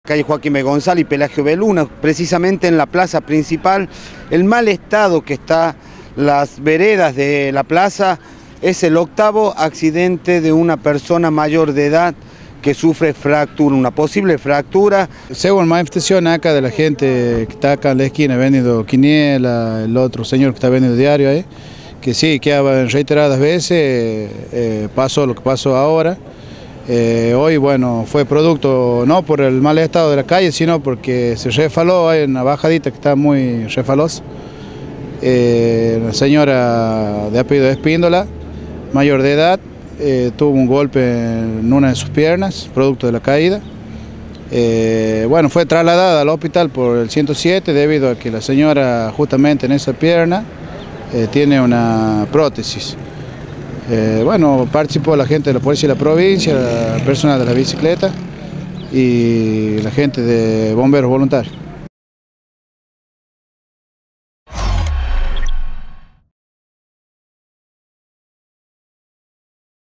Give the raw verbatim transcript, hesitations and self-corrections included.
Calle Joaquín B. González y Pelagio B. Luna, precisamente en la plaza principal. El mal estado que está las veredas de la plaza es el octavo accidente de una persona mayor de edad que sufre fractura, una posible fractura. Según manifestación acá de la gente que está acá en la esquina vendiendo quiniela, el otro señor que está vendiendo diario ahí, que sí, que reiteradas veces eh, pasó lo que pasó ahora. Eh, hoy, bueno, fue producto no por el mal estado de la calle, sino porque se refaló, hay una bajadita que está muy refalosa. Eh, la señora de apellido Espíndola, mayor de edad, eh, tuvo un golpe en una de sus piernas, producto de la caída. Eh, bueno, fue trasladada al hospital por el ciento siete debido a que la señora justamente en esa pierna eh, tiene una prótesis. Eh, bueno, participó la gente de la policía de la provincia, el personal de la bicicleta y la gente de bomberos voluntarios.